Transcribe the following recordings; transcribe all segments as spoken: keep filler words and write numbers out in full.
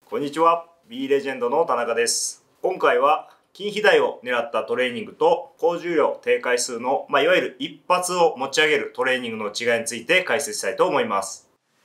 こんにちは、B レジェンドの田中です。今回は筋肥大を狙ったトレーニングと高重量低回数の、まあ、いわゆる一発を持ち上げるトレーニングの違いについて解説したいと思います。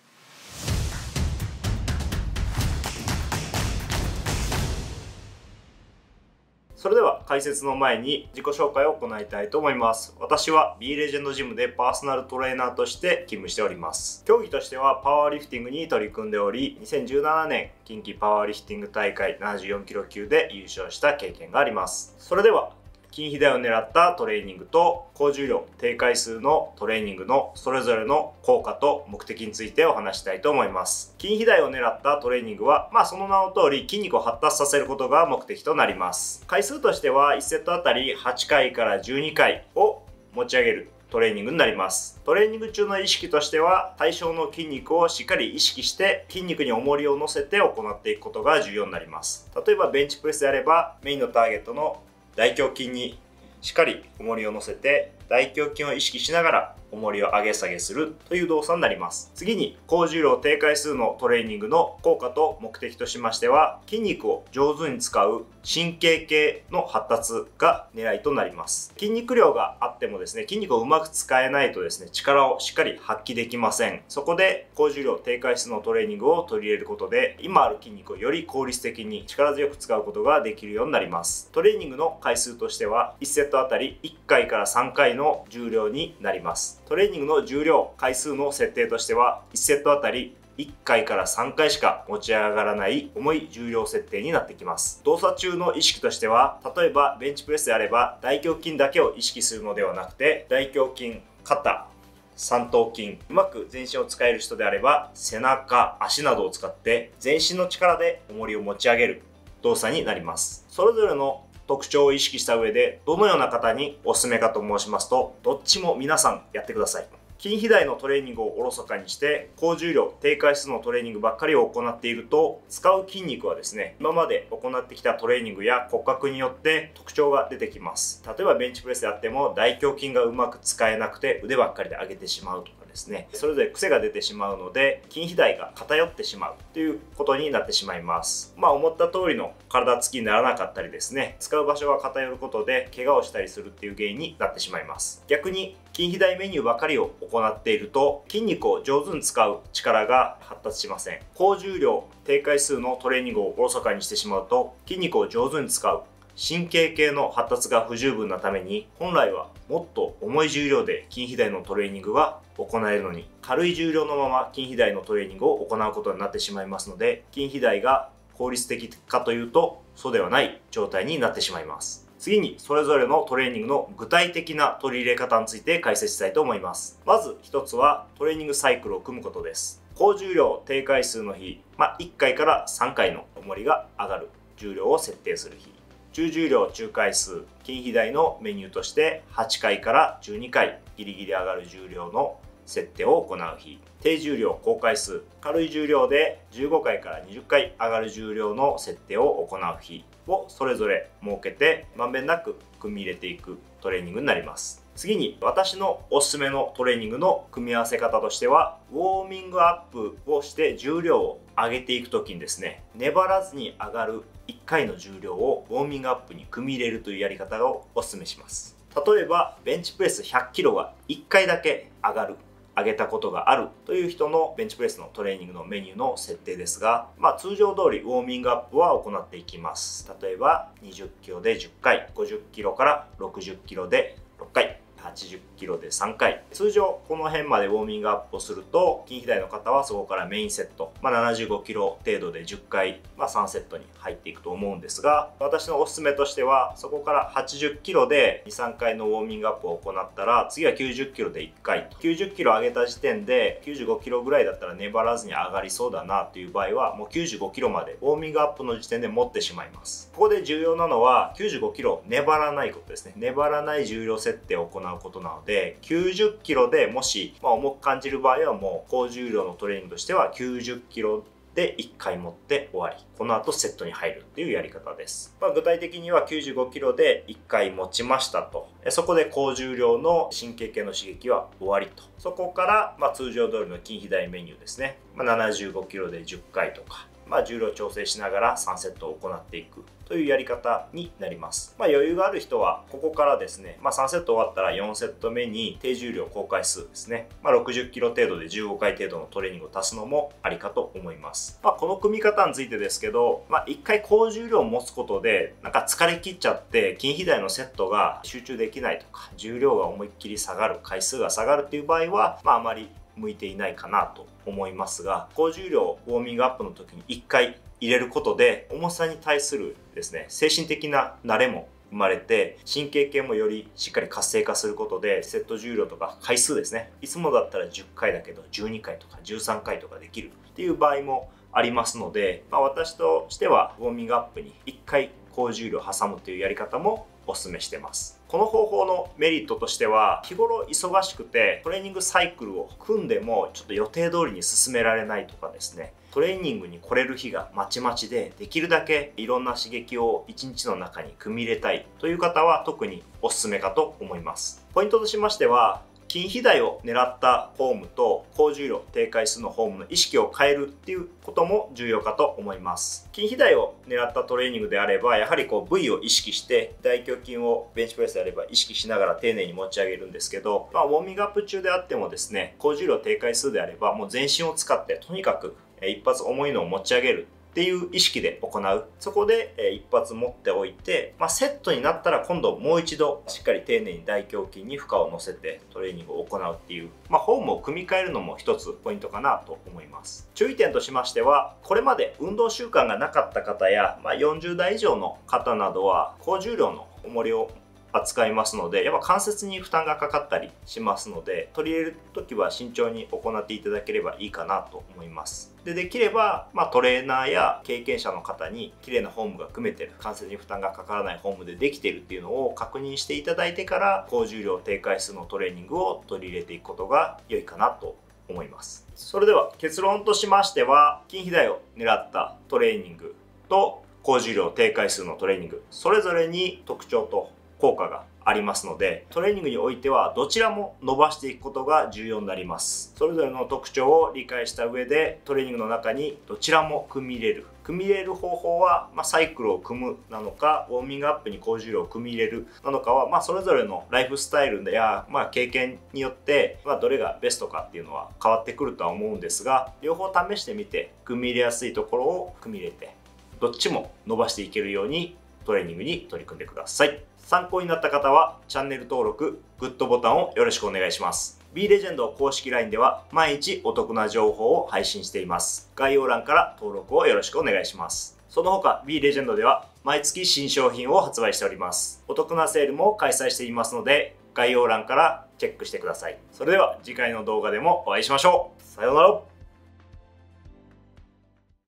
それでは解説の前に自己紹介を行いたいと思います。私は B レジェンドジムでパーソナルトレーナーとして勤務しております。競技としてはパワーリフティングに取り組んでおり、にせんじゅうななねん近畿パワーリフティング大会ななじゅうよんキロ級で優勝した経験があります。それでは筋肥大を狙ったトレーニングと高重量低回数のトレーニングのそれぞれの効果と目的についてお話したいと思います。筋肥大を狙ったトレーニングは、まあその名の通り筋肉を発達させることが目的となります。回数としてはいちセットあたりはちかいからじゅうにかいを持ち上げるトレーニングになります。トレーニング中の意識としては、対象の筋肉をしっかり意識して筋肉に重りを乗せて行っていくことが重要になります。例えばベンチプレスであれば、メインのターゲットの大胸筋にしっかり重りを乗せて大胸筋を意識しながら重りを上げ下げするという動作になります。次に高重量低回数のトレーニングの効果と目的としましては、筋肉を上手に使う神経系の発達が狙いとなります。筋肉量があってもですね、筋肉をうまく使えないとですね、力をしっかり発揮できません。そこで高重量低回数のトレーニングを取り入れることで、今ある筋肉をより効率的に力強く使うことができるようになります。トレーニングの回数としてはいちセットあたりいっかいからさんかいの重量になります。トレーニングの重量回数の設定としてはいちセットあたりいっかいからさんかいしか持ち上がらない重い重量設定になってきます。動作中の意識としては、例えばベンチプレスであれば大胸筋だけを意識するのではなくて、大胸筋、肩、三頭筋、うまく全身を使える人であれば背中、足などを使って全身の力で重りを持ち上げる動作になります。それぞれの特徴を意識した上でどのような方におすすめかと申しますと、どっちも皆さんやってください。筋肥大のトレーニングをおろそかにして高重量低回数のトレーニングばっかりを行っていると、使う筋肉はですね、今まで行ってきたトレーニングや骨格によって特徴が出てきます。例えばベンチプレスであっても大胸筋がうまく使えなくて腕ばっかりで上げてしまうとかですね、それぞれ癖が出てしまうので筋肥大が偏ってしまうということになってしまいます。まあ思った通りの体つきにならなかったりですね、使う場所が偏ることで怪我をしたりするっていう原因になってしまいます。逆に筋肥大メニューばかりを行っていると、筋肉を上手に使う力が発達しません。高重量低回数のトレーニングをおろそかにしてしまうと、筋肉を上手に使う神経系の発達が不十分なために、本来はもっと重い重量で筋肥大のトレーニングが行えるのに、軽い重量のまま筋肥大のトレーニングを行うことになってしまいますので、筋肥大が効率的かというとそうではない状態になってしまいます。次にそれぞれのトレーニングの具体的な取り入れ方について解説したいと思います。まず一つはトレーニングサイクルを組むことです。高重量低回数の日、まあ、いっかいからさんかいの重りが上がる重量を設定する日、中重量中回数筋肥大のメニューとしてはちかいからじゅうにかいギリギリ上がる重量の設定を行う日、低重量高回数軽い重量でじゅうごかいからにじゅっかい上がる重量の設定を行う日をそれぞれ設けて、まんべんなく組み入れていくトレーニングになります。次に私のおすすめのトレーニングの組み合わせ方としては、ウォーミングアップをして重量を上げていく時にですね、粘らずに上がるいっかいの重量をウォーミングアップに組み入れるというやり方をおすすめします。例えばベンチプレスひゃっキロがいっかいだけ上がる、上げたことがあるという人のベンチプレスのトレーニングのメニューの設定ですが、まあ、通常通りウォーミングアップは行っていきます。例えばにじゅっキロでじゅっかい、ごじゅっキロからろくじゅっキロでろっかい、はちじゅっキロでさんかい。通常この辺までウォーミングアップをすると、筋肥大の方はそこからメインセット、まあ、ななじゅうごキロ程度でじゅっかい、まあ、さんセットに入っていくと思うんですが、私のおすすめとしてはそこからはちじゅっキロでにさんかいのウォーミングアップを行ったら、次はきゅうじゅっキロでいっかいと、きゅうじゅっキロ上げた時点できゅうじゅうごキロぐらいだったら粘らずに上がりそうだなという場合は、もうきゅうじゅうごキロまでウォーミングアップの時点で持ってしまいます。ここで重要なのはきゅうじゅうごキロ粘らないことですね。粘らない重量設定を行うことなので、きゅうじゅっキロでもし、まあ、重く感じる場合はもう高重量のトレーニングとしてはきゅうじゅっキロでいっかい持って終わり、この後セットに入るっていうやり方です。まあ、具体的にはきゅうじゅうごキロでいっかい持ちましたと、そこで高重量の神経系の刺激は終わりと、そこからまあ通常通りの筋肥大メニューですね、まあ、ななじゅうごキロでじゅっかいとか、 まあ、重量調整しながらさんセットを行っていくというやり方になります。まあ、余裕がある人はここからですね、まあ、さんセット終わったらよんセット目に低重量高回数ですね、まあ、ろくじゅっキロ程度でじゅうごかい程度のトレーニングを足すのもありかと思います。まあ、この組み方についてですけど、まあ、いっかい高重量を持つことでなんか疲れ切っちゃって筋肥大のセットが集中できないとか、重量が思いっきり下がる、回数が下がるっていう場合は、まあ、あまり向いていないかなと思いますが、高重量ウォーミングアップの時にいっかい入れることで重さに対するですね、精神的な慣れも生まれて、神経系もよりしっかり活性化することで、セット重量とか回数ですね、いつもだったらじゅっかいだけどじゅうにかいとかじゅうさんかいとかできるっていう場合もありますので、まあ、私としてはウォーミングアップにいっかい高重量挟むというやり方もお勧めしてます。この方法のメリットとしては、日頃忙しくてトレーニングサイクルを組んでもちょっと予定通りに進められないとかですね、トレーニングに来れる日がまちまちで、できるだけいろんな刺激をいちにちの中に組み入れたいという方は特におすすめかと思います。ポイントとしましては、筋肥大を狙ったフォームと高重量低回数のフォームの意識を変えるっていうことも重要かと思います。筋肥大を狙ったトレーニングであれば、やはりこう部位を意識して大胸筋をベンチプレスであれば意識しながら丁寧に持ち上げるんですけど、まあ、ウォーミングアップ中であってもですね、高重量低回数であればもう全身を使ってとにかく一発重いのを持ち上げるっていう意識で行う。そこで一発持っておいて、まあ、セットになったら今度もう一度しっかり丁寧に大胸筋に負荷を乗せてトレーニングを行うっていう、まあ、フォームを組み替えるのも一つポイントかなと思います。注意点としましては、これまで運動習慣がなかった方や、まあ、よんじゅうだい以上の方などは高重量の重りを扱いますので、やっぱ関節に負担がかかったりしますので、取り入れる時は慎重に行っていただければいいかなと思います。で、できれば、まあ、トレーナーや経験者の方に綺麗なフォームが組めてる、関節に負担がかからないフォームでできているっていうのを確認していただいてから、高重量低回数のトレーニングを取り入れていくことが良いかなと思います。それでは結論としましては、筋肥大を狙ったトレーニングと高重量低回数のトレーニング、それぞれに特徴と効果がありますので、トレーニングにおいてはどちらも伸ばしていくことが重要になります。それぞれの特徴を理解した上で、トレーニングの中にどちらも組み入れる。組み入れる方法は、まあ、サイクルを組むなのか、ウォーミングアップに高重量を組み入れるなのかは、まあ、それぞれのライフスタイルや、まあ、経験によって、まあ、どれがベストかっていうのは変わってくるとは思うんですが、両方試してみて、組み入れやすいところを組み入れて、どっちも伸ばしていけるようにトレーニングに取り組んでください。参考になった方はチャンネル登録、グッドボタンをよろしくお願いします。B レジェンド公式 ライン では毎日お得な情報を配信しています。概要欄から登録をよろしくお願いします。その他 B レジェンドでは毎月新商品を発売しております。お得なセールも開催していますので、概要欄からチェックしてください。それでは次回の動画でもお会いしましょう。さようなら。